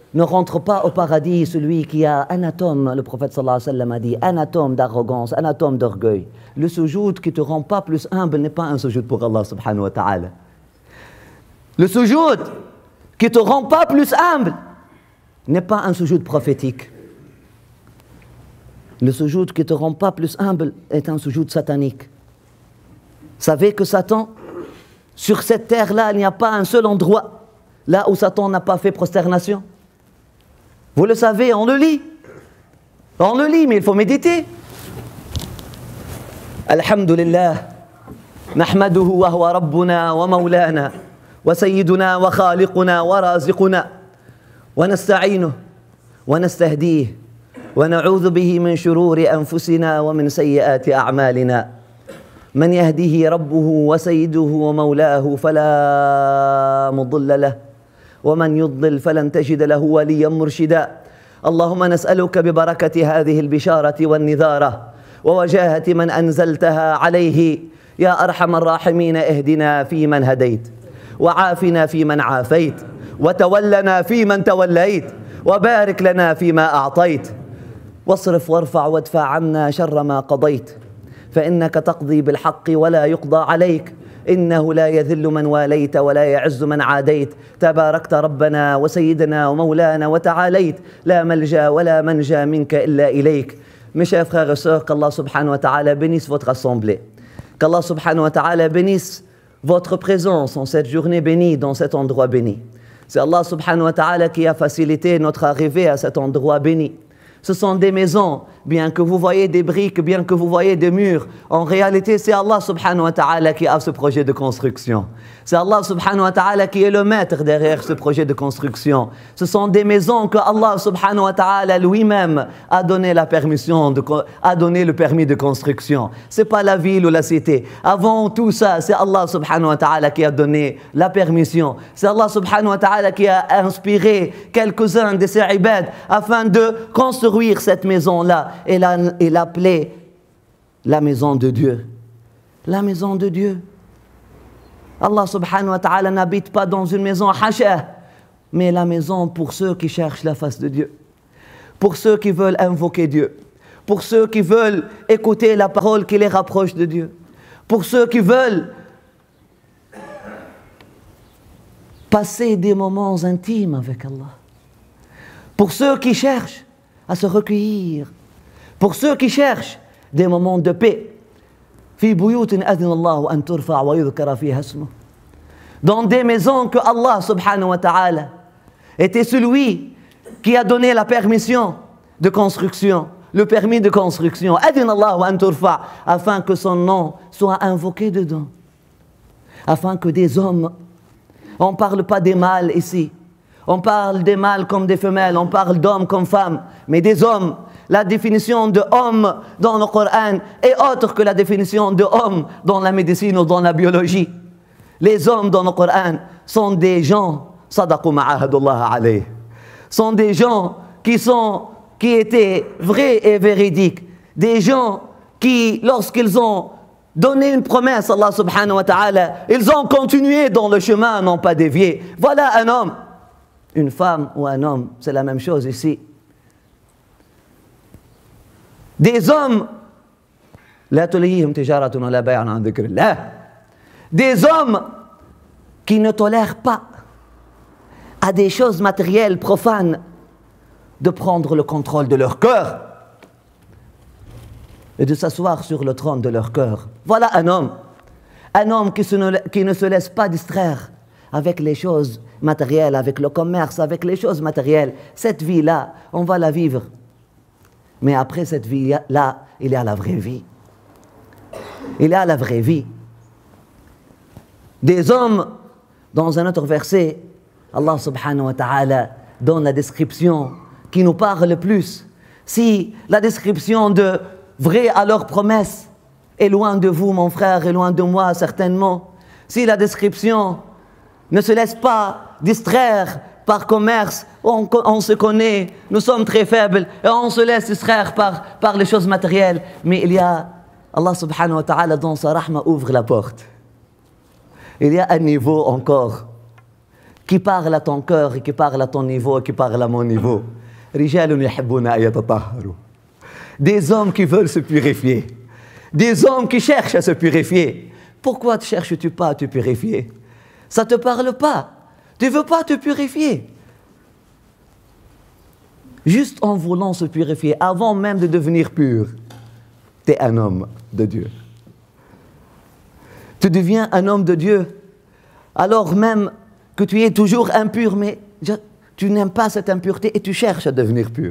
ne rentre pas au paradis celui qui a un atome, le prophète sallallahu alayhi wa sallam a dit, un atome d'arrogance, un atome d'orgueil. Le sujoud qui ne te rend pas plus humble n'est pas un sujoud pour Allah subhanahu wa ta'ala. Le sujoud qui ne te rend pas plus humble n'est pas un sujoud prophétique. Le sujoud qui ne te rend pas plus humble est un sujoud satanique. Savez que Satan, sur cette terre-là, il n'y a pas un seul endroit là où Satan n'a pas fait prosternation. Vous le savez, on le lit. On le lit, mais il faut méditer. Alhamdulillah, nahmaduhu wa huwa rabbuna wa maulana wa sayyiduna wa khaliquna wa raziquna wa nasta'inuhu wa nastahdihi wa na'udhu bihi min shururi anfusina wa min sayyiati a'malina. من يهده ربه وسيده ومولاه فلا مضل له ومن يضلل فلن تجد له وليا مرشدا اللهم نسألك ببركة هذه البشارة والنذارة ووجاهة من أنزلتها عليه يا أرحم الراحمين اهدنا فيمن هديت وعافنا فيمن عافيت وتولنا فيمن توليت وبارك لنا فيما أعطيت واصرف وارفع وادفع عنا شر ما قضيت فإنك تقضي بالحق ولا يقضى عليك إنه لا يذل من واليت ولا يعز من عاديت تباركت ربنا وسيدنا ومولانا وتعاليت لا ملجأ ولا منجا منك إلا إليك. Mes chers frères et sœurs, qu'Allah subhanahu wa ta'ala bénisse votre assemblée, qu'Allah subhanahu wa ta'ala bénisse votre présence en cette journée bénie, dans cet endroit béni. C'est Allah subhanahu wa ta'ala qui a facilité notre arrivée à cet endroit béni. Ce sont des maisons, bien que vous voyez des briques, bien que vous voyez des murs. En réalité, c'est Allah subhanahu wa ta'ala qui a ce projet de construction. C'est Allah subhanahu wa ta'ala qui est le maître derrière ce projet de construction. Ce sont des maisons que Allah subhanahu wa ta'ala lui-même a donné la permission, a donné le permis de construction. Ce n'est pas la ville ou la cité. Avant tout ça, c'est Allah subhanahu wa ta'ala qui a donné la permission. C'est Allah subhanahu wa ta'ala qui a inspiré quelques-uns de ses ibad afin de construire cette maison-là et l'appeler la maison de Dieu. La maison de Dieu. Allah subhanahu wa ta'ala n'habite pas dans une maison hasha, mais la maison pour ceux qui cherchent la face de Dieu, pour ceux qui veulent invoquer Dieu, pour ceux qui veulent écouter la parole qui les rapproche de Dieu, pour ceux qui veulent passer des moments intimes avec Allah, pour ceux qui cherchent à se recueillir, pour ceux qui cherchent des moments de paix. Dans des maisons que Allah subhanahu wa ta'ala était celui qui a donné la permission de construction, le permis de construction, afin que son nom soit invoqué dedans, afin que des hommes, on ne parle pas des mâles ici, on parle des mâles comme des femelles, on parle d'hommes comme femmes, mais des hommes. La définition de homme dans le Coran est autre que la définition de homme dans la médecine ou dans la biologie. Les hommes dans le Coran sont des gens, sadaqu ma'ahadullah alayh, sont des gens qui étaient vrais et véridiques, des gens qui, lorsqu'ils ont donné une promesse à Allah subhanahu wa ta'ala, ils ont continué dans le chemin, n'ont pas dévié. Voilà un homme. Une femme ou un homme, c'est la même chose ici. Des hommes, des hommes qui ne tolèrent pas à des choses matérielles profanes de prendre le contrôle de leur cœur et de s'asseoir sur le trône de leur cœur. Voilà un homme qui ne se laisse pas distraire avec les choses matérielles, avec le commerce, avec les choses matérielles. Cette vie-là, on va la vivre. Mais après cette vie-là, il y a la vraie vie. Il y a la vraie vie. Des hommes, dans un autre verset, Allah subhanahu wa ta'ala donne la description qui nous parle le plus. Si la description de vrai à leur promesse est loin de vous, mon frère, et loin de moi, certainement. Si la description ne se laisse pas distraire par commerce, on se connaît, nous sommes très faibles et on se laisse distraire par les choses matérielles. Mais il y a, Allah subhanahu wa ta'ala dans sa rahma ouvre la porte. Il y a un niveau encore qui parle à ton cœur et qui parle à ton niveau et qui parle à mon niveau. رجال يحبون أن يتطهروا. Des hommes qui veulent se purifier. Des hommes qui cherchent à se purifier. Pourquoi ne cherches-tu pas à te purifier? Ça ne te parle pas. Tu ne veux pas te purifier. Juste en voulant se purifier, avant même de devenir pur, tu es un homme de Dieu. Tu deviens un homme de Dieu, alors même que tu es toujours impur, mais tu n'aimes pas cette impureté et tu cherches à devenir pur.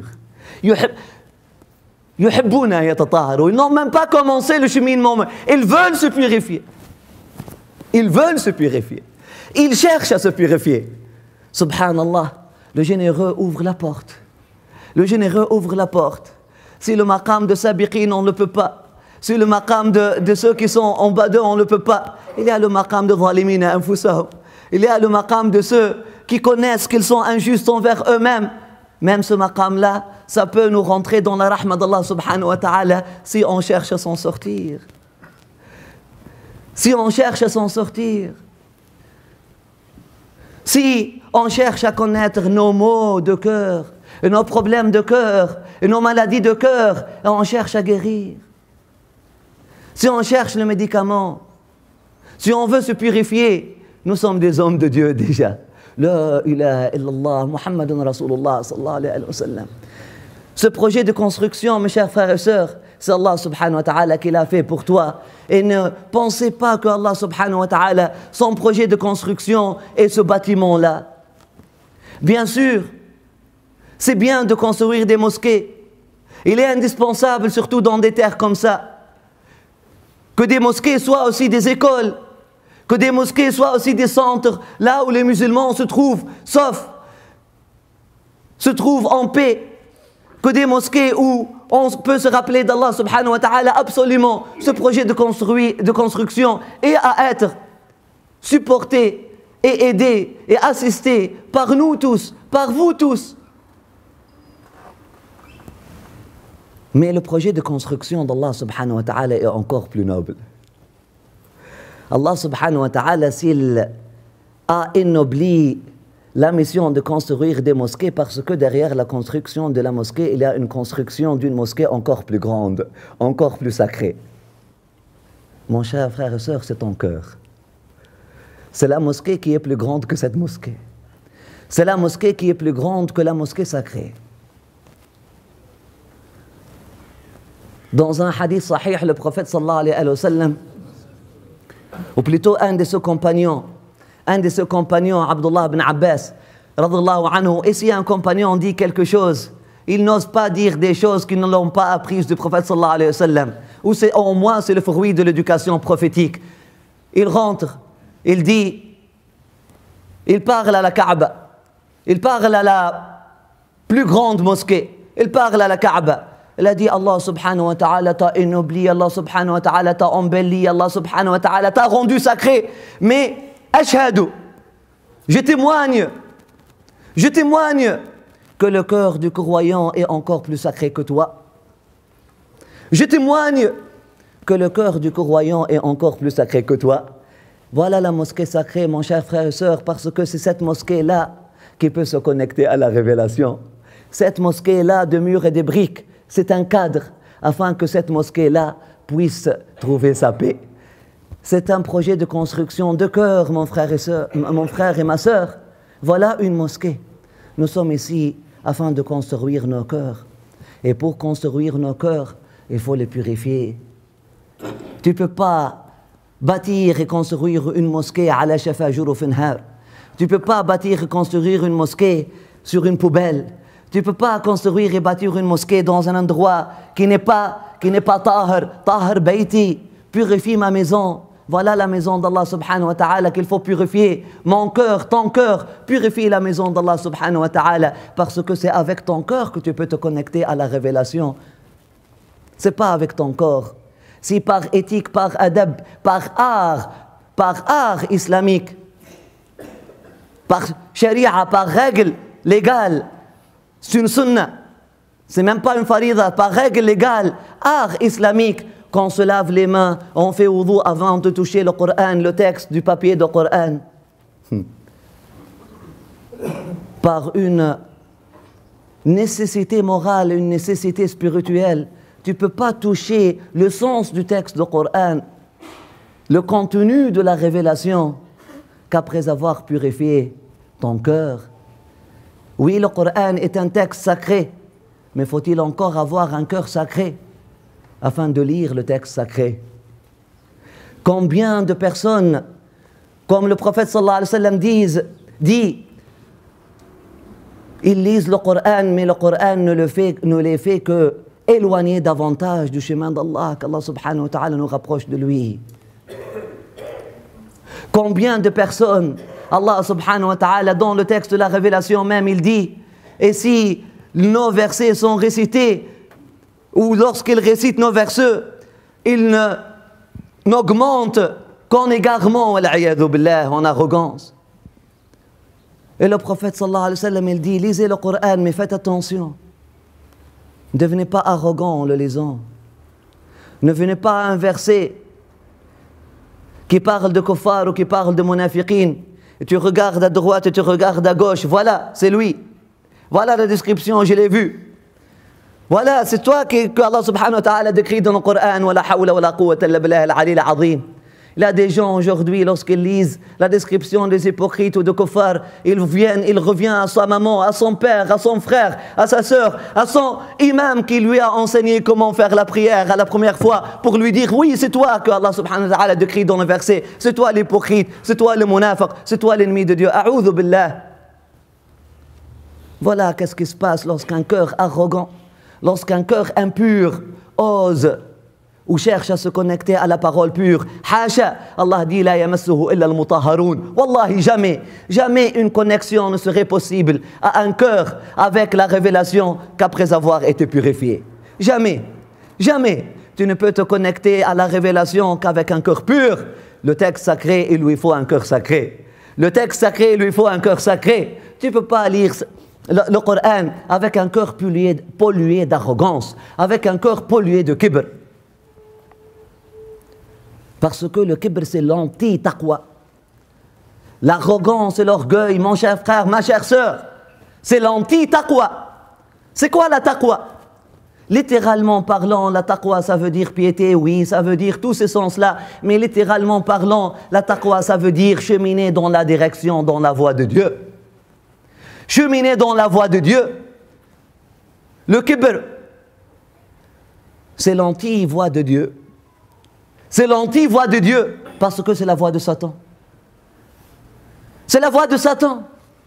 Ils n'ont même pas commencé le cheminement. Ils veulent se purifier. Ils veulent se purifier. Ils cherchent à se purifier. Subhanallah, le généreux ouvre la porte. Le généreux ouvre la porte. Si le maqam de Sabiqin, on ne le peut pas. Si le maqam de ceux qui sont en bas d'eux, on ne le peut pas. Il y a le maqam de Zalimina Anfusahum. Il y a le maqam de ceux qui connaissent qu'ils sont injustes envers eux-mêmes. Même ce maqam-là, ça peut nous rentrer dans la rahma d'Allah subhanahu wa ta'ala si on cherche à s'en sortir. Si on cherche à s'en sortir. Si on cherche à connaître nos maux de cœur, et nos problèmes de cœur, et nos maladies de cœur, et on cherche à guérir. Si on cherche le médicament, si on veut se purifier, nous sommes des hommes de Dieu déjà. La ilaha illallah, Muhammadun Rasulullah sallallahu alayhi wa sallam. Ce projet de construction, mes chers frères et sœurs, c'est Allah subhanahu wa ta'ala qui l'a fait pour toi. Et ne pensez pas que Allah subhanahu wa ta'ala, son projet de construction est ce bâtiment-là. Bien sûr, c'est bien de construire des mosquées. Il est indispensable, surtout dans des terres comme ça, que des mosquées soient aussi des écoles, que des mosquées soient aussi des centres, là où les musulmans se trouvent, se trouvent en paix, que des mosquées où on peut se rappeler d'Allah subhanahu wa ta'ala absolument. Ce projet de construction est à être supporté et aidé et assisté par nous tous, par vous tous. Mais le projet de construction d'Allah subhanahu wa ta'ala est encore plus noble. Allah subhanahu wa ta'ala, s'il a ennobli la mission de construire des mosquées, parce que derrière la construction de la mosquée, il y a une construction d'une mosquée encore plus grande, encore plus sacrée. Mon cher frère et sœur, c'est ton cœur. C'est la mosquée qui est plus grande que cette mosquée. C'est la mosquée qui est plus grande que la mosquée sacrée. Dans un hadith sahih, le prophète sallallahu alayhi wa sallam, ou plutôt un de ses compagnons, Abdullah ibn Abbas, radhiyallahu anhu, et si un compagnon dit quelque chose, il n'ose pas dire des choses qui ne l'ont pas apprises du prophète sallallahu alayhi wa sallam, ou c'est au moins c'est le fruit de l'éducation prophétique. Il rentre, il dit, il parle à la Kaaba, il parle à la plus grande mosquée, il parle à la Kaaba. Il a dit Allah subhanahu wa ta'ala t'a ennobli, Allah subhanahu wa ta'ala t'a embelli, Allah subhanahu wa ta'ala t'a rendu sacré. Mais, ashhadu, je témoigne que le cœur du croyant est encore plus sacré que toi. Je témoigne que le cœur du croyant est encore plus sacré que toi. Voilà la mosquée sacrée, mon cher frère et sœur, parce que c'est cette mosquée-là qui peut se connecter à la révélation. Cette mosquée-là de murs et de briques, c'est un cadre afin que cette mosquée-là puisse trouver sa paix. C'est un projet de construction de cœur, mon frère et ma sœur. Voilà une mosquée. Nous sommes ici afin de construire nos cœurs. Et pour construire nos cœurs, il faut les purifier. Tu ne peux pas bâtir et construire une mosquée à la shafa juruf nhar. Tu ne peux pas bâtir et construire une mosquée sur une poubelle. Tu ne peux pas construire et bâtir une mosquée dans un endroit qui n'est pas tahar bayti, purifie ma maison. Voilà la maison d'Allah subhanahu wa ta'ala qu'il faut purifier. Mon cœur, ton cœur, purifie la maison d'Allah subhanahu wa ta'ala, parce que c'est avec ton cœur que tu peux te connecter à la révélation. C'est pas avec ton corps. Si par éthique, par adab, par art islamique, par sharia, par règle légale, c'est une sunna, c'est même pas une farida, par règle légale, art islamique, qu'on se lave les mains, on fait wudu avant de toucher le Coran, le texte du papier du Coran. par une nécessité morale, une nécessité spirituelle. Tu ne peux pas toucher le sens du texte du Coran, le contenu de la révélation, qu'après avoir purifié ton cœur. Oui, le Coran est un texte sacré, mais faut-il encore avoir un cœur sacré afin de lire le texte sacré? Combien de personnes, comme le prophète sallallahu alayhi wa sallam dit, ils lisent le Coran, mais le Coran ne les fait que éloigner davantage du chemin d'Allah, qu'Allah subhanahu wa ta'ala nous rapproche de lui. Combien de personnes, Allah subhanahu wa ta'ala, dans le texte de la révélation même, il dit, et si nos versets sont récités, ou lorsqu'il récite nos versets, il n'augmente qu'en égarement, en arrogance. Et le prophète sallallahu alayhi wa sallam, il dit, lisez le Coran, mais faites attention. Ne devenez pas arrogant en le lisant. Ne venez pas à un verset qui parle de kuffar ou qui parle de munafiqin, et tu regardes à droite et tu regardes à gauche, voilà, c'est lui. Voilà la description, je l'ai vue. Voilà, c'est toi que Allah subhanahu wa ta'ala décrit dans le Coran, wa la hawla wa la quwwata illa billah al-ali al-azim. Il y a des gens aujourd'hui, lorsqu'ils lisent la description des hypocrites ou de kuffar, ils reviennent à sa maman, à son père, à son frère, à sa sœur, à son imam qui lui a enseigné comment faire la prière à la première fois pour lui dire, oui, c'est toi que Allah subhanahu wa ta'ala décrit dans le verset, c'est toi l'hypocrite, c'est toi le munafiq, c'est toi l'ennemi de Dieu. A'udhu billah. Voilà qu'est-ce qui se passe lorsqu'un cœur arrogant, lorsqu'un cœur impur ose ou cherche à se connecter à la parole pure. Hasha, Allah dit la yamassuhu illa al-mutahharun. Wallahi, jamais une connexion ne serait possible à un cœur avec la révélation qu'après avoir été purifié. Jamais. Tu ne peux te connecter à la révélation qu'avec un cœur pur. Le texte sacré, il lui faut un cœur sacré. Le texte sacré, il lui faut un cœur sacré. Tu ne peux pas lire le Coran avec un cœur pollué d'arrogance, avec un cœur pollué de kibr. Parce que le kibr, c'est l'anti-taqwa. L'arrogance et l'orgueil, mon cher frère, ma chère sœur, c'est l'anti-taqwa. C'est quoi la taqwa? Littéralement parlant, la taqwa, ça veut dire piété, oui, ça veut dire tous ces sens-là. Mais littéralement parlant, la taqwa, ça veut dire cheminer dans la direction, dans la voie de Dieu. Cheminer dans la voie de Dieu. Le kibr, c'est l'anti-voie de Dieu. C'est l'anti-voie de Dieu, parce que c'est la voie de Satan. C'est la voie de Satan.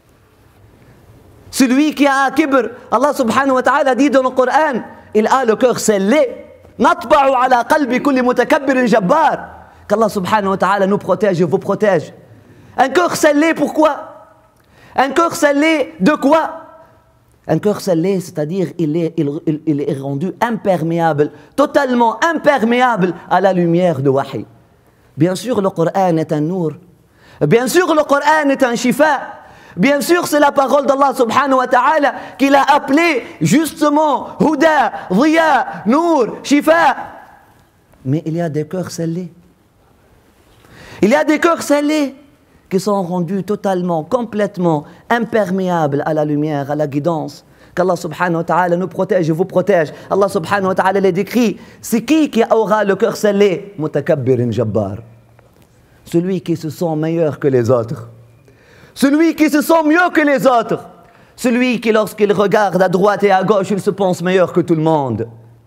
Celui qui a un kibr, Allah subhanahu wa ta'ala dit dans le Coran, il a le cœur scellé. Natba'u ala qalbi kulli mutakabbirin jabbar. Qu'Allah subhanahu wa ta'ala nous protège et vous protège. Un cœur scellé, pourquoi? Un cœur scellé de quoi? Un cœur scellé, c'est-à-dire il est rendu imperméable, totalement imperméable à la lumière de wahi. Bien sûr, le Coran est un nour. Bien sûr, le Coran est un shifa. Bien sûr, c'est la parole d'Allah subhanahu wa ta'ala qu'il a appelé justement Huda, Dhiya, Nour, Shifa. Mais il y a des cœurs scellés. Il y a des cœurs scellés qui sont rendus totalement, complètement imperméables à la lumière, à la guidance. Qu'Allah subhanahu wa ta'ala nous protège et vous protège. Allah subhanahu wa ta'ala les décrit. C'est qui aura le cœur scellé? Mutakabbirin jabbar. Celui qui se sent meilleur que les autres. Celui qui se sent mieux que les autres. Celui qui, lorsqu'il regarde à droite et à gauche, il se pense meilleur que tout le monde.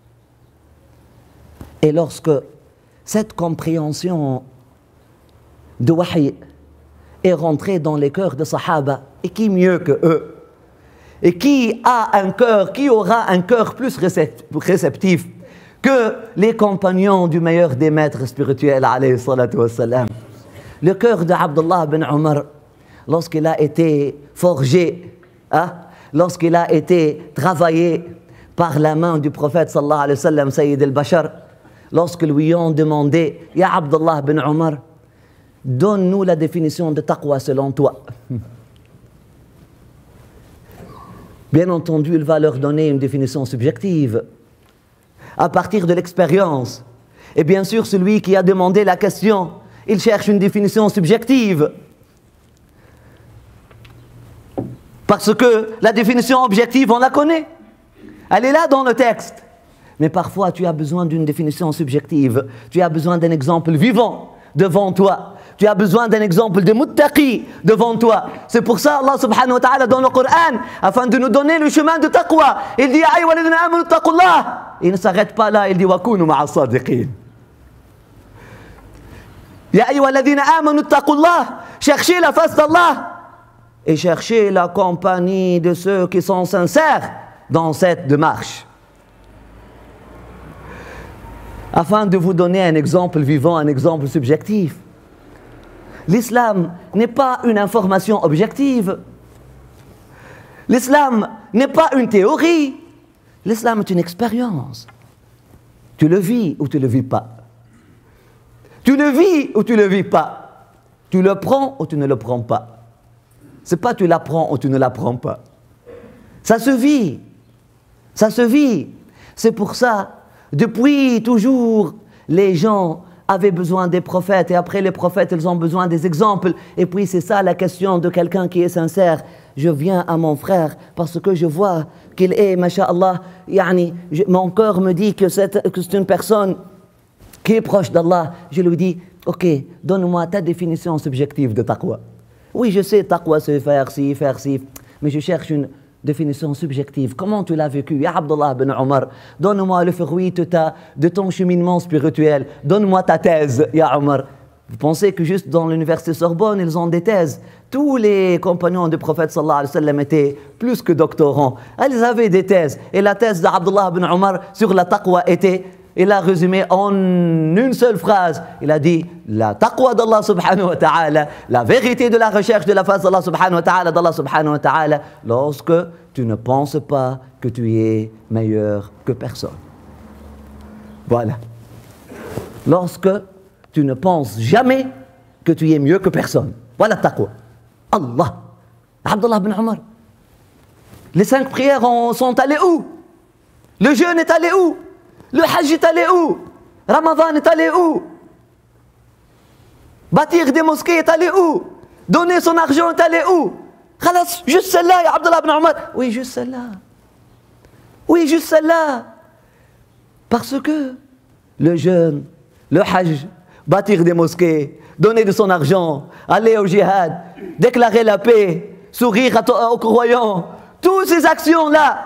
Et lorsque cette compréhension de wahi est rentrée dans les cœurs des sahaba, et qui mieux que eux, et qui a un cœur, qui aura un cœur plus réceptif que les compagnons du meilleur des maîtres spirituels, alayhi salatu wassalam. Le cœur de Abdullah bin Omar, lorsqu'il a été forgé, lorsqu'il a été travaillé par la main du prophète sallallahu alayhi wa sallam, Sayyid al-Bashar, lorsqu'ils lui ont demandé, Ya Abdullah bin Omar, donne-nous la définition de taqwa selon toi. Bien entendu, il va leur donner une définition subjective, à partir de l'expérience. Et bien sûr, celui qui a demandé la question, il cherche une définition subjective. Parce que la définition objective, on la connaît. Elle est là dans le texte. Mais parfois, tu as besoin d'une définition subjective. Tu as besoin d'un exemple vivant devant toi. Tu as besoin d'un exemple de muttaqi devant toi. C'est pour ça Allah subhanahu wa ta'ala dans le Coran, afin de nous donner le chemin de taqwa, il dit « Aïe wa ladina amanu taqullah ». Il ne s'arrête pas là, il dit « Wa kunu ma'a sadiqin ». Ya ayyuha alladhina amanu taqullah, cherchez la face d'Allah et cherchez la compagnie de ceux qui sont sincères dans cette démarche. Afin de vous donner un exemple vivant, un exemple subjectif. L'islam n'est pas une information objective. L'islam n'est pas une théorie. L'islam est une expérience. Tu le vis ou tu ne le vis pas. Tu le vis ou tu ne le vis pas. Tu le prends ou tu ne le prends pas. Ce n'est pas tu l'apprends ou tu ne l'apprends pas. Ça se vit. Ça se vit. C'est pour ça, depuis toujours, les gens avaient besoin des prophètes. Et après les prophètes, ils ont besoin des exemples. Et puis c'est ça la question de quelqu'un qui est sincère. Je viens à mon frère parce que je vois qu'il est, masha'Allah, mon cœur me dit que c'est une personne qui est proche d'Allah. Je lui dis, ok, donne-moi ta définition subjective de taqwa. Oui, je sais, taqwa c'est faire ci, mais je cherche une définition subjective. Comment tu l'as vécu? Ya Abdullah bin Omar, donne-moi le fruit de ton cheminement spirituel. Donne-moi ta thèse, Ya Omar. Vous pensez que juste dans l'université Sorbonne, ils ont des thèses? Tous les compagnons du prophète sallallahu alayhi wa sallam étaient plus que doctorants. Ils avaient des thèses. Et la thèse d'Abdullah bin Omar sur la taqwa était, il a résumé en une seule phrase. Il a dit, la taqwa d'Allah subhanahu wa ta'ala, la vérité de la recherche de la face d'Allah subhanahu wa ta'ala, lorsque tu ne penses pas que tu es meilleur que personne. Voilà. Lorsque tu ne penses jamais que tu es mieux que personne. Voilà taqwa. Allah. Abdullah bin Omar. Les 5 prières sont allées où? Le jeûne est allé où? Le hajj est allé où? Ramadan est allé où? Bâtir des mosquées est allé où? Donner son argent est allé où? Khalas, juste celle-là, ya Abdullah bin Omar. Oui, juste celle-là. Oui, juste celle-là. Parce que le jeûne, le hajj, bâtir des mosquées, donner de son argent, aller au djihad, déclarer la paix, sourire aux croyants, toutes ces actions-là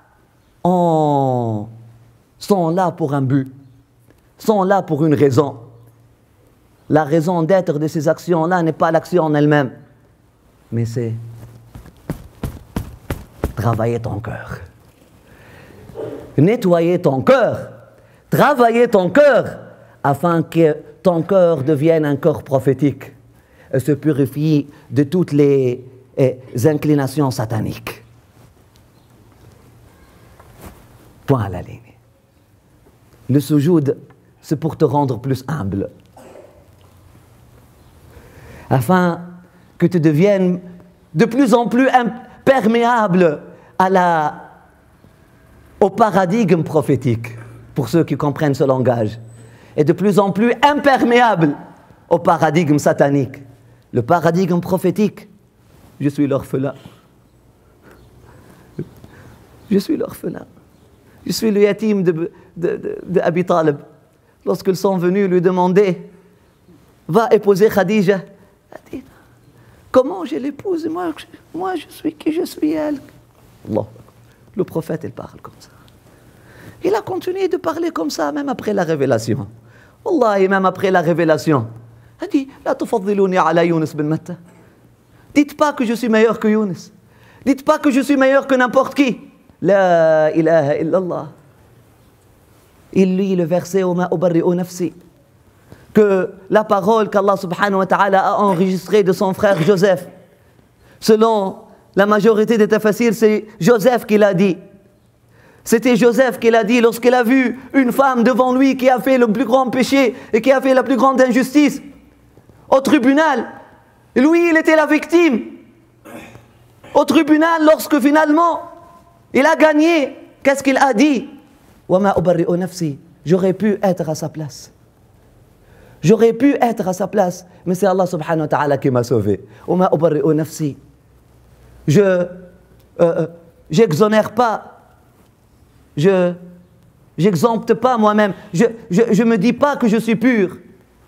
sont là pour un but, sont là pour une raison. La raison d'être de ces actions-là n'est pas l'action en elle-même, mais c'est travailler ton cœur. Nettoyer ton cœur, travailler ton cœur, afin que ton cœur devienne un corps prophétique et se purifie de toutes les inclinations sataniques. Point à la ligne. Le sujoud, c'est pour te rendre plus humble. Afin que tu deviennes de plus en plus imperméable au paradigme prophétique, pour ceux qui comprennent ce langage, et de plus en plus imperméable au paradigme satanique. Le paradigme prophétique, je suis l'orphelin. Je suis l'orphelin. Je suis le yatim de Abi Talib. Lorsqu'ils sont venus lui demander, va épouser Khadija. Elle dit, comment je l'épouse? Moi, je suis qui? Je suis elle. Allah. Le prophète, il parle comme ça. Il a continué de parler comme ça, même après la révélation. Wallahi, même après la révélation. Elle dit, la tufaddilouni ala Yunus bin Matta. Dites pas que je suis meilleur que Yunus. Dites pas que je suis meilleur que n'importe qui. La ilaha illallah. Il lit le verset Oma ubarri'u nafsi, que la parole qu'Allah subhanahu wa ta'ala a enregistrée de son frère Joseph, selon la majorité des tafassirs, c'est Joseph qui l'a dit. C'était Joseph qui l'a dit lorsqu'il a vu une femme devant lui qui a fait le plus grand péché et qui a fait la plus grande injustice au tribunal. Lui, il était la victime. Au tribunal, lorsque finalement il a gagné, qu'est-ce qu'il a dit? J'aurais pu être à sa place. J'aurais pu être à sa place, mais c'est Allah subhanahu wa ta'ala qui m'a sauvé. Je j'exonère pas, j'exempte pas moi-même, je me dis pas que je suis pur.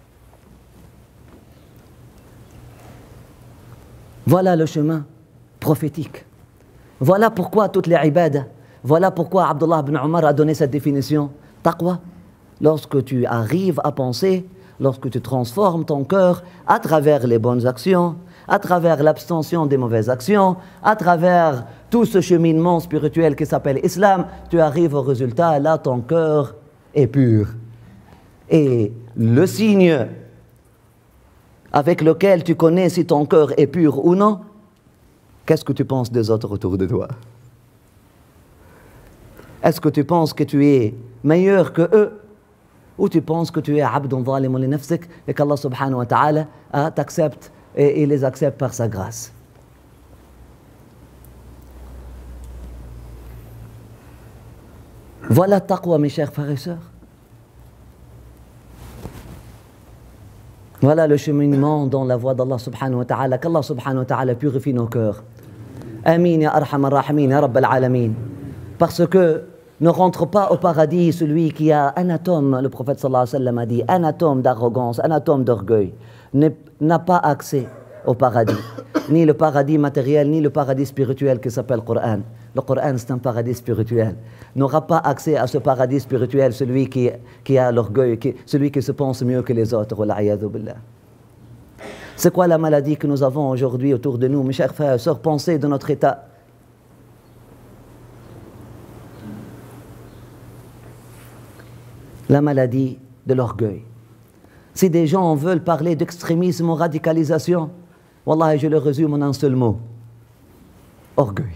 Voilà le chemin prophétique. Voilà pourquoi toutes les ibadah, voilà pourquoi Abdullah ibn Omar a donné cette définition. Taqwa, lorsque tu arrives à penser, lorsque tu transformes ton cœur à travers les bonnes actions, à travers l'abstention des mauvaises actions, à travers tout ce cheminement spirituel qui s'appelle Islam, tu arrives au résultat, là ton cœur est pur. Et le signe avec lequel tu connais si ton cœur est pur ou non, qu'est-ce que tu penses des autres autour de toi? Est-ce que tu penses que tu es meilleur que eux? Ou tu penses que tu es abdun zalimun li nafsik et qu'Allah subhanahu wa ta'ala t'accepte et les accepte par sa grâce? Voilà taqwa, mes chers frères et sœurs. Voilà le cheminement dans la voie d'Allah subhanahu wa ta'ala, qu'Allah subhanahu wa ta'ala purifie nos cœurs. Amin ya arham ar-rahimin ya rabb al-alamin. Parce que ne rentre pas au paradis celui qui a un atome, le prophète sallallahu alayhi wa sallam a dit, un atome d'arrogance, un atome d'orgueil, n'a pas accès au paradis. Ni le paradis matériel, ni le paradis spirituel qui s'appelle Coran. Le Coran, c'est un paradis spirituel. N'aura pas accès à ce paradis spirituel celui qui a l'orgueil, celui qui se pense mieux que les autres. C'est quoi la maladie que nous avons aujourd'hui autour de nous, mes chers frères et sœurs? Pensez de notre état. La maladie de l'orgueil. Si des gens veulent parler d'extrémisme ou radicalisation, wallah, je le résume en un seul mot: orgueil.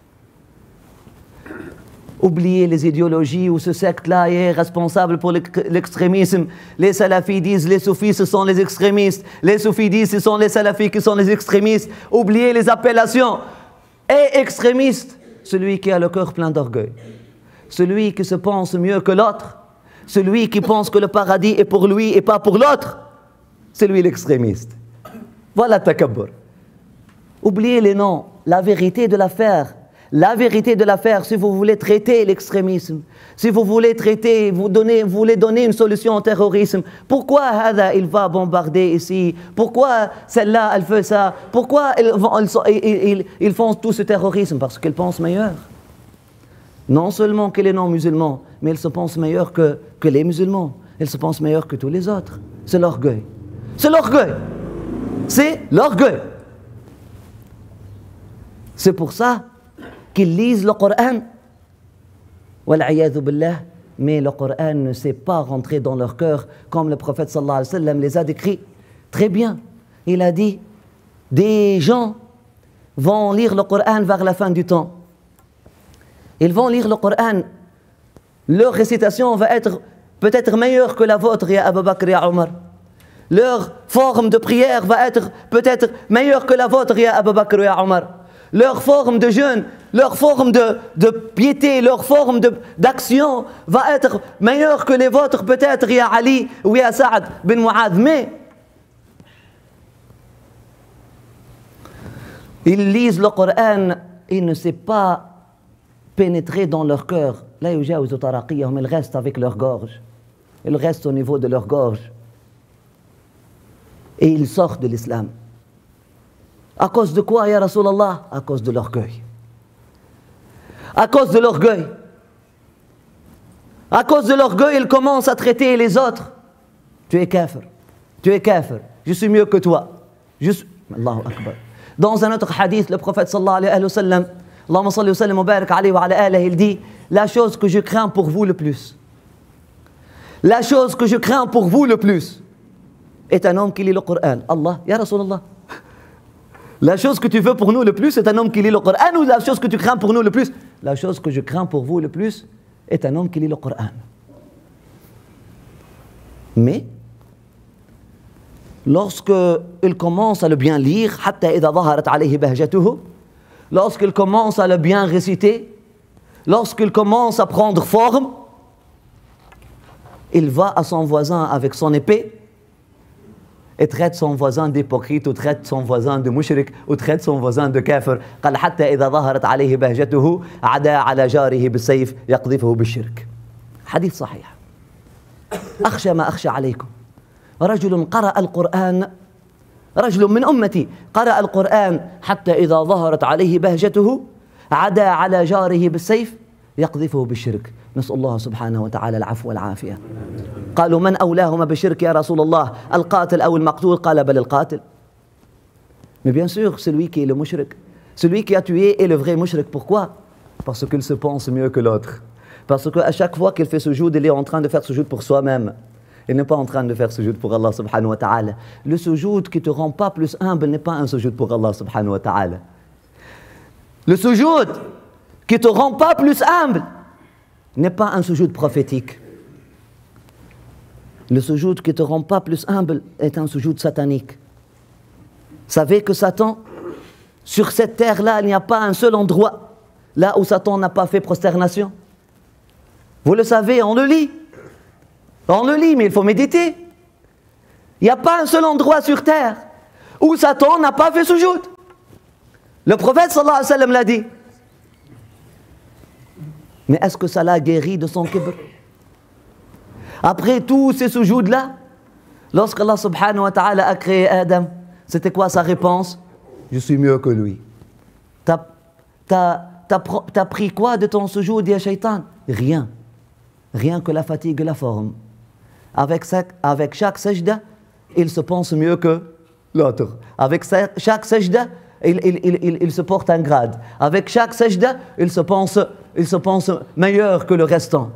Oubliez les idéologies où ce secte-là est responsable pour l'extrémisme. Les salafis disent les soufis ce sont les extrémistes. Les soufis disent ce sont les salafis qui sont les extrémistes. Oubliez les appellations. Et extrémiste, celui qui a le cœur plein d'orgueil. Celui qui se pense mieux que l'autre. Celui qui pense que le paradis est pour lui et pas pour l'autre. C'est lui l'extrémiste. Voilà takabbur. Oubliez les noms. La vérité de l'affaire. La vérité de l'affaire, si vous voulez traiter l'extrémisme, si vous voulez traiter, vous voulez donner une solution au terrorisme, pourquoi Hada il va bombarder ici? Pourquoi celle-là elle fait ça? Pourquoi ils font tout ce terrorisme? Parce qu'ils pensent meilleur. Non seulement que les non-musulmans, mais ils se pensent meilleurs que les musulmans. Ils se pensent meilleurs que tous les autres. C'est l'orgueil. C'est l'orgueil. C'est l'orgueil. C'est pour ça qu'ils lisent le Coran, wal'iyadhu billah, mais le Coran ne sait pas rentrer dans leur cœur comme le prophète sallallahu alayhi wa sallam les a décrits très bien. Il a dit, des gens vont lire le Coran vers la fin du temps. Ils vont lire le Coran, leur récitation va être peut-être meilleure que la vôtre, ya Abu Bakr, ya Omar. Leur forme de prière va être peut-être meilleure que la vôtre, ya Abu Bakr, ya Omar. Leur forme de jeûne, leur forme de piété, leur forme d'action va être meilleure que les vôtres, peut-être, ya Ali ou ya Saad bin Mu'adh. Mais ils lisent le Coran, ils ne savent pas pénétrer dans leur cœur. Là, ils restent avec leur gorge. Ils restent au niveau de leur gorge. Et ils sortent de l'islam. À cause de quoi, ya Rasulallah? À cause de l'orgueil. À cause de l'orgueil. À cause de l'orgueil, ils commencent à traiter les autres. Tu es kafir. Tu es kafir. Je suis mieux que toi. Allahu Akbar. Dans un autre hadith, le prophète sallallahu alayhi wa sallam, Allahumma salli wa sallim wa barik alayhi wa ala alihi, il dit, la chose que je crains pour vous le plus, la chose que je crains pour vous le plus, est un homme qui lit le Coran. Allah, ya Rasulallah. La chose que tu veux pour nous le plus est un homme qui lit le Coran, ou la chose que tu crains pour nous le plus? La chose que je crains pour vous le plus est un homme qui lit le Coran. Mais lorsqu'il commence à le bien lire, lorsqu'il commence à le bien réciter, lorsqu'il commence à prendre forme, il va à son voisin avec son épée et traite son voisin d'hypocrite, ou traite son voisin de mushrik, ou traite son voisin de kafir. قال حتى إذا ظهرت عليه بهجته عدا على جاره بالسيف يقذفه بالشرك. حديث صحيح. أخشى ما أخشى عليكم رجل قرأ القرآن، رجل من أمتي قرأ القرآن حتى إذا ظهرت عليه بهجته عدا على جاره بالسيف يقذفه بالشرك. نسأل الله سبحانه وتعالى العفو والعافية. قالوا من أولاهما بالشرك يا رسول الله، القاتل أو المقتول؟ قال بل القاتل. Mais bien sûr, celui qui est le mushrik, celui qui a tué est le vrai mushrik. Pourquoi? Parce qu'il se pense mieux que l'autre. Parce qu'à chaque fois qu'il fait sujoud, il est en train de faire sujoud pour soi-même. Il n'est pas en train de faire sujoud pour Allah subhanahu wa ta'ala. Le sujoud qui ne te rend pas plus humble n'est pas un sujoud pour Allah subhanahu wa ta'ala. Le sujoud qui ne te rend pas plus humble n'est pas un sujoud prophétique. Le sujoud qui ne te rend pas plus humble est un sujoud satanique. Savez que Satan, sur cette terre-là, il n'y a pas un seul endroit là où Satan n'a pas fait prosternation. Vous le savez, on le lit. On le lit, mais il faut méditer. Il n'y a pas un seul endroit sur terre où Satan n'a pas fait sujoud. Le prophète sallallahu alayhi wa sallam l'a dit. Mais est-ce que ça l'a guéri de son kibr? Après tous ces sujouds-là, lorsque Allah subhanahu wa ta'ala a créé Adam, c'était quoi sa réponse? Je suis mieux que lui. T'as pris quoi de ton sujoud, ya shaitan? Rien. Rien que la fatigue et la forme. Avec chaque sajda, il se pense mieux que l'autre. Avec chaque sajda, il se porte un grade. Avec chaque sajda, il se pense meilleur que le restant.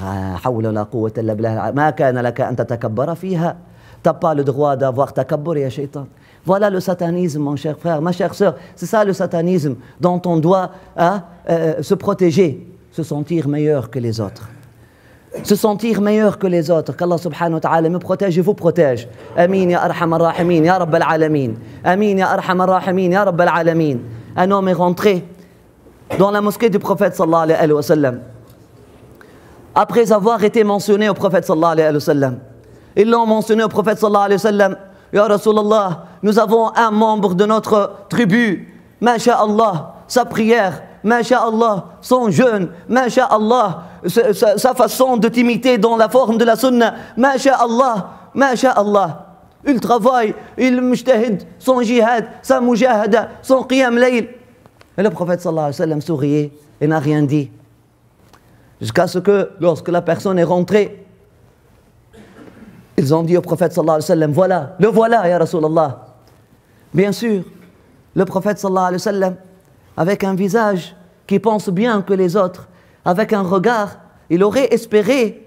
T'as pas le droit d'avoir takabbur ya shaitan. Voilà le satanisme, mon cher frère, ma chère sœur. C'est ça le satanisme dont on doit se protéger, se sentir meilleur que les autres. Se sentir meilleur que les autres. Qu'Allah subhanahu wa ta'ala me protège et vous protège. Amin ya arham ar-rahimin, ya rabb al-alamin. Amin ya arham ar-rahimin, ya rabb al-alamin. Un homme est rentré dans la mosquée du prophète sallallahu alayhi wa sallam. Après avoir été mentionné au prophète sallallahu alayhi wa sallam. Ils l'ont mentionné au prophète sallallahu alayhi wa sallam. Ya Rasulallah, nous avons un membre de notre tribu, masha'Allah, sa prière, masha'Allah, son jeûne, masha'Allah, sa façon de t'imiter dans la forme de la sunna, masha'Allah, masha'Allah. Il travaille, il mujtahid, son jihad, sa mujahada, son qiyam layl. Et le prophète sallallahu alayhi wa sallam souriait et n'a rien dit. Jusqu'à ce que, lorsque la personne est rentrée, ils ont dit au prophète sallallahu alayhi wa sallam, voilà, le voilà, ya Rasulallah. Bien sûr, le prophète sallallahu alayhi wa sallam, avec un visage qui pense bien que les autres, avec un regard, il aurait espéré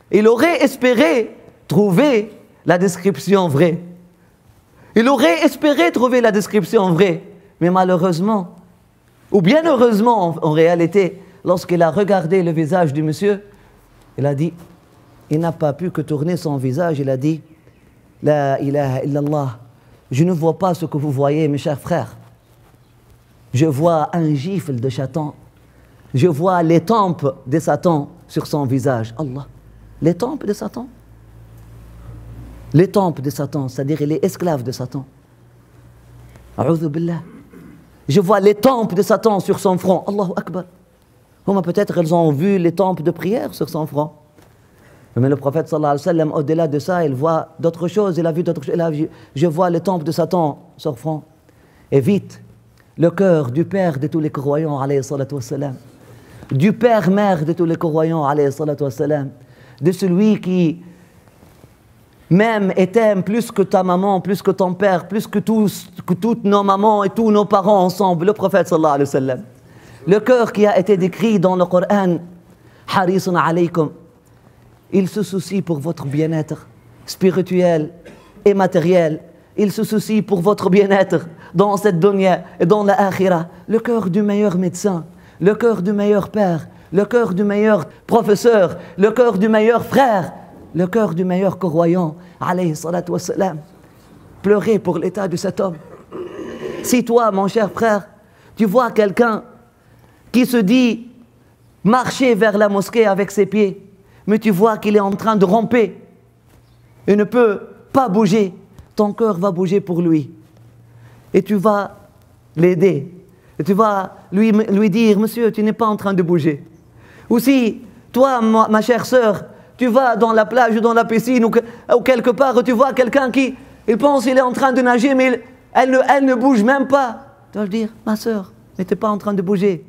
trouver la description vraie. Il aurait espéré trouver la description vraie. Mais malheureusement, ou bien heureusement en réalité, lorsqu'il a regardé le visage du monsieur, il a dit, il n'a pas pu que tourner son visage, il a dit, La ilaha illallah, je ne vois pas ce que vous voyez, mes chers frères. Je vois un gifle de Satan. Je vois les tempes de Satan sur son visage. Allah, les tempes de Satan. Les tempes de Satan, c'est-à-dire les esclaves de Satan. A'udhu billah. Je vois les tempes de Satan sur son front. Allahu Akbar. Peut-être elles ont vu les tempes de prière sur son front. Mais le prophète sallallahu alayhi wa sallam, au-delà de ça, il voit d'autres choses. Il a vu d'autres choses. Je vois les tempes de Satan sur son front. Et vite, le cœur du père de tous les croyants, alayhi salatu wa salam, du père-mère de tous les croyants, alayhi salatu wa salam, de celui qui m'aime et t'aime plus que ta maman, plus que ton père, plus que toutes nos mamans et tous nos parents ensemble, le prophète sallallahu alayhi wa sallam. Le cœur qui a été décrit dans le Coran, harisun alaykum, il se soucie pour votre bien-être spirituel et matériel. Il se soucie pour votre bien-être dans cette dunya et dans la akhira. Le cœur du meilleur médecin, le cœur du meilleur père, le cœur du meilleur professeur, le cœur du meilleur frère, le cœur du meilleur croyant, alayhi salatu wassalam. Pleurez pour l'état de cet homme. Si toi, mon cher frère, tu vois quelqu'un qui se dit marcher vers la mosquée avec ses pieds, mais tu vois qu'il est en train de ramper, il ne peut pas bouger, ton cœur va bouger pour lui. Et tu vas l'aider. Et tu vas lui dire, monsieur, tu n'es pas en train de bouger. Ou si, toi, ma chère sœur, tu vas dans la plage ou dans la piscine ou quelque part, tu vois quelqu'un qui, il pense qu'il est en train de nager, mais elle ne bouge même pas. Tu vas lui dire, ma sœur, mais tu n'es pas en train de bouger.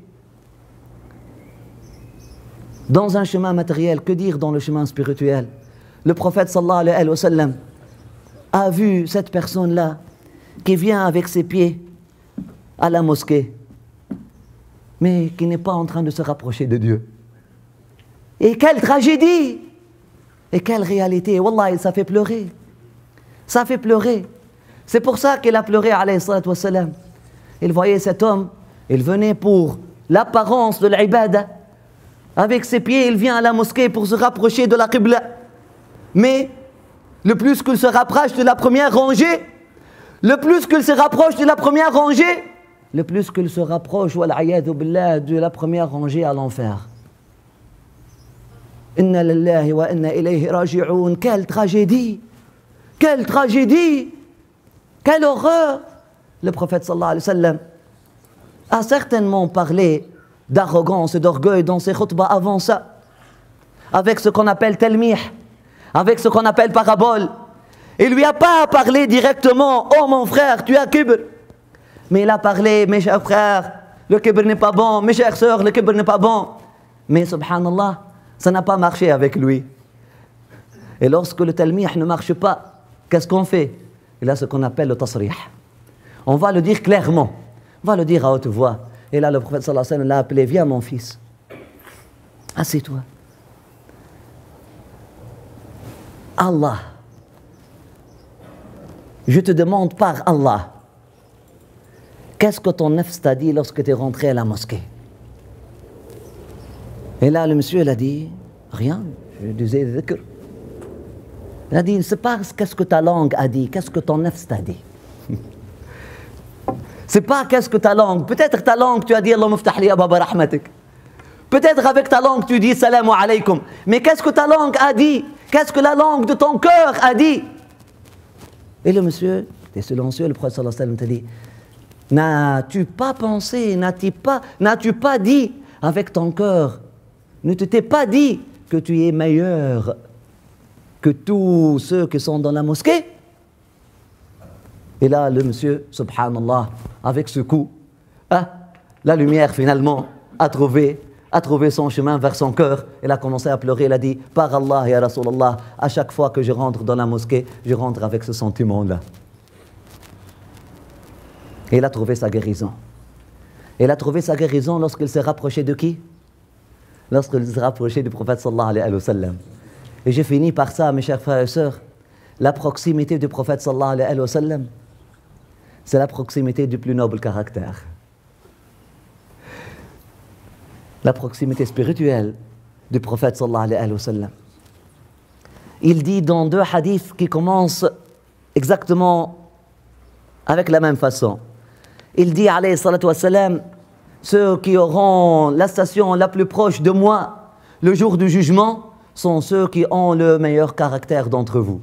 Dans un chemin matériel, que dire dans le chemin spirituel? Le prophète sallallahu alayhi wa sallam a vu cette personne-là qui vient avec ses pieds à la mosquée, mais qui n'est pas en train de se rapprocher de Dieu. Et quelle tragédie! Et quelle réalité! Wallah, ça fait pleurer. Ça fait pleurer. C'est pour ça qu'il a pleuré, alayhi salatu wa salam. Il voyait cet homme, il venait pour l'apparence de l'ibada. Avec ses pieds, il vient à la mosquée pour se rapprocher de la Qibla. Mais le plus qu'il se rapproche de la première rangée, le plus qu'il se rapproche de la première rangée, le plus qu'il se rapproche, wal'ayadhu billah, de la première rangée à l'enfer. Inna lillahi wa inna ilayhi raji'un. Quelle tragédie! Quelle tragédie! Quelle horreur! Le prophète sallallahu alayhi wa sallam a certainement parlé d'arrogance et d'orgueil dans ses khutbahs avant ça, avec ce qu'on appelle telmih, avec ce qu'on appelle parabole. Il lui a pas parlé directement, oh mon frère, tu as kibr. Mais il a parlé, mes chers frères, le kibr n'est pas bon, mes chères sœurs, le kibr n'est pas bon. Mais subhanallah, ça n'a pas marché avec lui. Et lorsque le telmih ne marche pas, qu'est-ce qu'on fait? Il a ce qu'on appelle le tasrih. On va le dire clairement, on va le dire à haute voix. Et là, le prophète sallallahu alayhi wa sallam l'a appelé, viens mon fils, assieds-toi. Allah, je te demande par Allah, qu'est-ce que ton nafs t'a dit lorsque tu es rentré à la mosquée? Et là, le monsieur, il a dit, rien, je disais dhikr. Il a dit, c'est pas qu'est-ce que ta langue a dit, qu'est-ce que ton nafs t'a dit. C'est pas qu'est-ce que ta langue. Peut-être ta langue, tu as dit Allah muftah li ababa rahmatik. Peut-être avec ta langue, tu dis salam alaykum. Mais qu'est-ce que ta langue a dit? Qu'est-ce que la langue de ton cœur a dit? Et le monsieur était silencieux. Le prophète sallallahu alayhi wa sallam t'a dit, n'as-tu pas pensé, n'as-tu pas dit avec ton cœur, ne t'es pas dit que tu es meilleur que tous ceux qui sont dans la mosquée? Et là, le monsieur, subhanallah, avec ce coup, la lumière finalement a trouvé son chemin vers son cœur. Il a commencé à pleurer, il a dit, par Allah ya Rasulallah, à chaque fois que je rentre dans la mosquée, je rentre avec ce sentiment-là. Et il a trouvé sa guérison. Il a trouvé sa guérison lorsqu'il s'est rapproché de qui? Lorsqu'il s'est rapproché du prophète sallallahu alayhi wa sallam. Et j'ai fini par ça, mes chers frères et sœurs, la proximité du prophète sallallahu alayhi wa sallam, c'est la proximité du plus noble caractère. La proximité spirituelle du prophète sallallahu alayhi wa sallam. Il dit dans deux hadiths qui commencent exactement avec la même façon. Il dit alayhi salatu wa salam, ceux qui auront la station la plus proche de moi le jour du jugement sont ceux qui ont le meilleur caractère d'entre vous.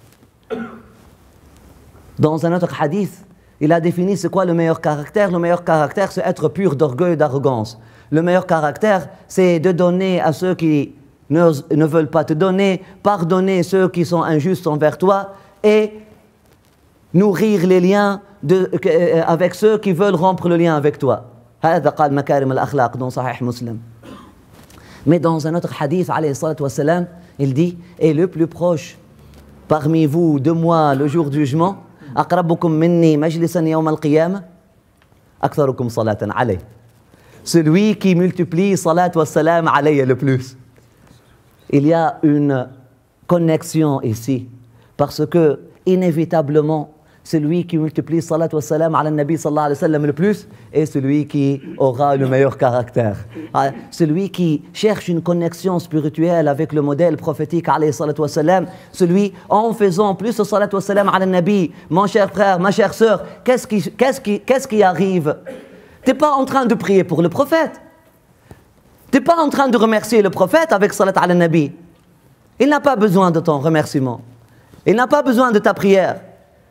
Dans un autre hadith, il a défini c'est quoi le meilleur caractère. Le meilleur caractère, c'est être pur d'orgueil et d'arrogance. Le meilleur caractère, c'est de donner à ceux qui ne veulent pas te donner, pardonner ceux qui sont injustes envers toi et nourrir les liens avec ceux qui veulent rompre le lien avec toi. هذا قال مكارم الأخلاق dans Sahih Muslim. Mais dans un autre hadith, alayhi salatu wa salam, il dit, et le plus proche parmi vous de moi le jour du jugement, أقربكم مني مجلسا يوم القيامة أكثركم صلاة عليه. Celui qui multiplie salat wa salam alayhi le plus. Il y a une connexion ici, parce que inévitablement, celui qui multiplie salat wa salam ala nabi sallallahu alayhi wa sallam le plus est celui qui aura le meilleur caractère. Celui qui cherche une connexion spirituelle avec le modèle prophétique alayhi salat wa salam, celui en faisant plus de salat wa salam ala nabi, mon cher frère, ma chère sœur, qu'est-ce qui arrive? Tu n'es pas en train de prier pour le prophète. Tu n'es pas en train de remercier le prophète avec salat ala nabi. Il n'a pas besoin de ton remerciement. Il n'a pas besoin de ta prière.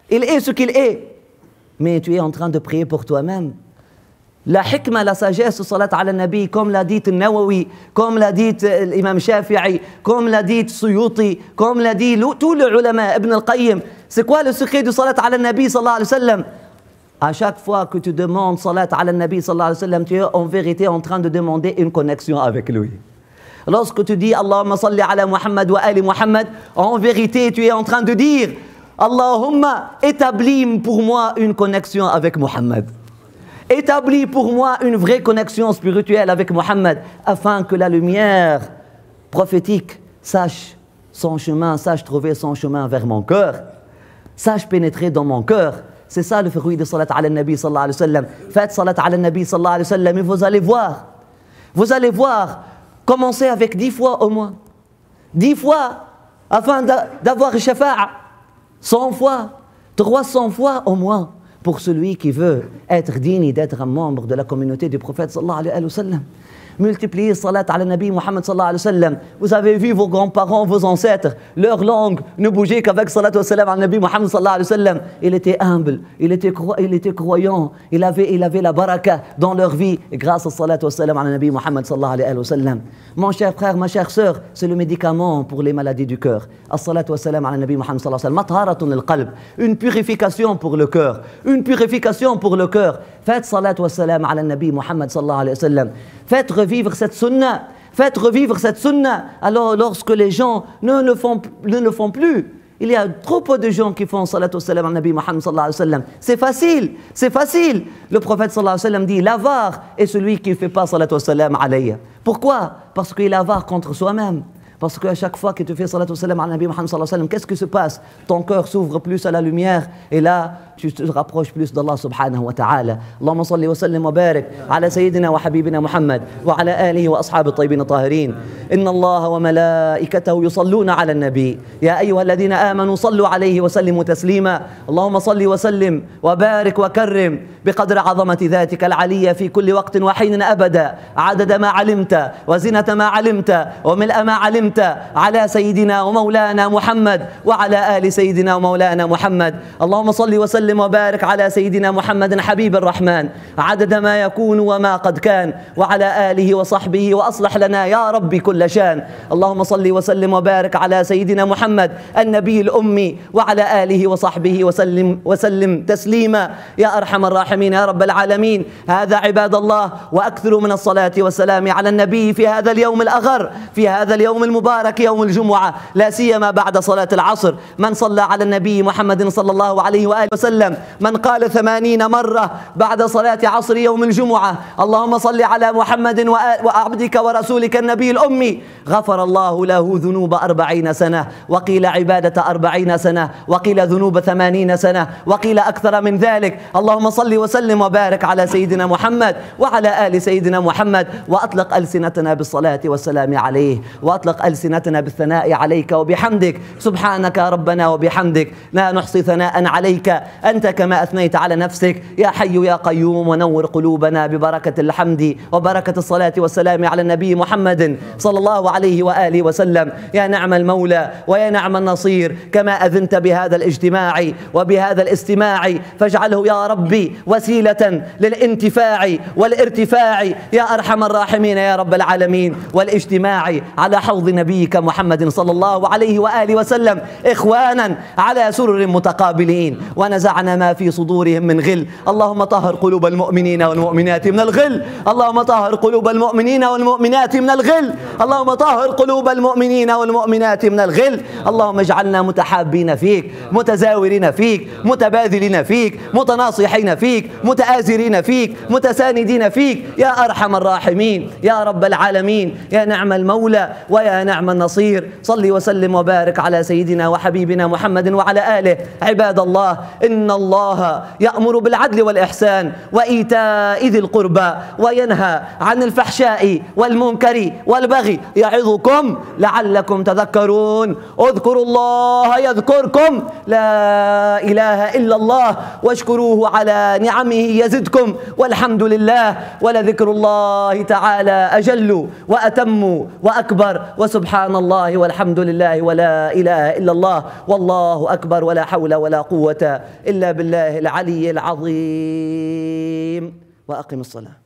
Il est ce qu'il est. Mais tu es en train de prier pour toi-même. La hikmah, la sagesse, salat ala nabi, comme l'a dit Nawawi, comme l'a dit l'imam Shafi'i, comme l'a dit Suyuti, comme l'a dit tous les ulama, Ibn al-Qayyim. C'est quoi le secret du salat ala nabi sallallahu alayhi wa sallam? À chaque fois que tu demandes salat ala nabi sallallahu alayhi wa sallam, tu es en vérité en train de demander une connexion avec lui. Lorsque tu dis Allahumma salli ala Muhammad wa ali Muhammad, en vérité tu es en train de dire Allahumma, établis pour moi une connexion avec Muhammad. Établis pour moi une vraie connexion spirituelle avec Muhammad, afin que la lumière prophétique sache son chemin, sache trouver son chemin vers mon cœur, sache pénétrer dans mon cœur. C'est ça le fruit de salat ala nabi sallallahu alayhi wa sallam. Faites salat ala nabi sallallahu alayhi wa sallam et vous allez voir, commencez avec 10 fois au moins. 10 fois, afin d'avoir shafa'a. 100 fois, 300 fois au moins, pour celui qui veut être digne d'être un membre de la communauté du prophète sallallahu alayhi wa sallam. Multipliez salat ala nabi Muhammad sallallahu alayhi wa sallam. Vous avez vu vos grands-parents, vos ancêtres, leur langue ne bougeait qu'avec salat wa salam ala nabi Muhammad sallallahu alayhi wa sallam. Il était humble, il était croyant, il avait la baraka dans leur vie grâce au salat wa salam ala nabi Muhammad sallallahu alayhi wa sallam. Mon cher frère, ma chère sœur, c'est le médicament pour les maladies du cœur. As-salat wa salam ala nabi Muhammad sallallahu alayhi wa sallam. Matharatun al-qalb, une purification pour le cœur, une purification pour le cœur. Faites salat wa salam ala nabi Muhammad sallallahu alayhi wa sallam. Faites revivre cette sunna. Faites revivre cette sunna. Alors lorsque les gens ne le font plus, il y a trop peu de gens qui font salat wa salam ala nabi Muhammad sallallahu alayhi wa sallam. C'est facile, c'est facile. Le prophète sallallahu alayhi wa sallam dit l'avare est celui qui ne fait pas salat wa salam alayhi. Pourquoi? Parce qu'il est avare contre soi-même. Parce qu'à chaque fois que tu fais salat wa salam ala nabi Muhammad sallallahu alayhi wa sallam, qu'est-ce qui se passe? Ton cœur s'ouvre plus à la lumière et là, tu te rapproches plus d'Allah subhanahu wa ta'ala. Allahumma salli wa sallim wa barik ala sayyidina wa habibina Muhammad wa ala alihi wa ashabi at-tayyibin at-tahirin. Inna Allah wa malaikatahu yusalluna ala an-nabi. Ya ayyuha alladhina amanu sallu alayhi wa sallimu taslima. Allahumma salli wa sallim wa barik wa karrim بقدر عظمة ذاتك العلية في كل وقت وحين أبدا عدد ما علمت وزنة ما علمت وملء ما علمت على سيدنا ومولانا محمد وعلى آل سيدنا ومولانا محمد. اللهم صل وسلم وبارك على سيدنا محمد حبيب الرحمن عدد ما يكون وما قد كان وعلى آله وصحبه وأصلح لنا يا ربي كل شان. اللهم صل وسلم وبارك على سيدنا محمد النبي الأمي وعلى آله وصحبه وسلم تسليما يا أرحم الراحمين يا رب العالمين. هذا عباد الله وأكثروا من الصلاة والسلام على النبي في هذا اليوم الأغر، في هذا اليوم المبارك يوم الجمعة، لا سيما بعد صلاة العصر. من صلى على النبي محمد صلى الله عليه وآله وسلم، من قال 80 مرة بعد صلاة عصر يوم الجمعة اللهم صل على محمد وعبدك ورسولك النبي الأمي، غفر الله له ذنوب 40 سنة، وقيل عبادة 40 سنة، وقيل ذنوب 80 سنة، وقيل أكثر من ذلك. اللهم صل وسلم وبارك على سيدنا محمد وعلى آل سيدنا محمد، وأطلق ألسنتنا بالصلاة والسلام عليه، وأطلق ألسنتنا بالثناء عليك وبحمدك. سبحانك ربنا وبحمدك لا نحصي ثناء عليك أنت كما أثنيت على نفسك. يا حي يا قيوم ونور قلوبنا ببركة الحمد وبركة الصلاة والسلام على النبي محمد صلى الله عليه وآله وسلم. يا نعم المولى ويا نعم النصير، كما أذنت بهذا الاجتماع وبهذا الاستماع فاجعله يا ربي وسيلة للانتفاع والارتفاع يا أرحم الراحمين يا رب العالمين، والاجتماع على حوض نبيك محمد صلى الله عليه وآله وسلم إخوانا على سرر متقابلين. ونزعنا ما في صدورهم من غل، اللهم طهر قلوب المؤمنين والمؤمنات من الغل، اللهم طهر قلوب المؤمنين والمؤمنات من الغل، اللهم طهر قلوب المؤمنين والمؤمنات من الغل. اللهم اجعلنا متحابين فيك، متزاورين فيك، متباذلين فيك، متناصحين فيك، متآزرين فيك، متساندين فيك يا أرحم الراحمين يا رب العالمين. يا نعم المولى ويا نعم النصير. صل وسلم وبارك على سيدنا وحبيبنا محمد وعلى آله. عباد الله، إن الله يأمر بالعدل والإحسان وإيتاء ذي القربى وينهى عن الفحشاء والمنكر والبغي يعظكم لعلكم تذكرون. اذكروا الله يذكركم، لا إله إلا الله، واشكروه على نعمه يزدكم، والحمد لله، ولذكر الله تعالى أجل وأتم وأكبر. سبحان الله والحمد لله ولا إله إلا الله والله أكبر ولا حول ولا قوة إلا بالله العلي العظيم. وأقم الصلاة.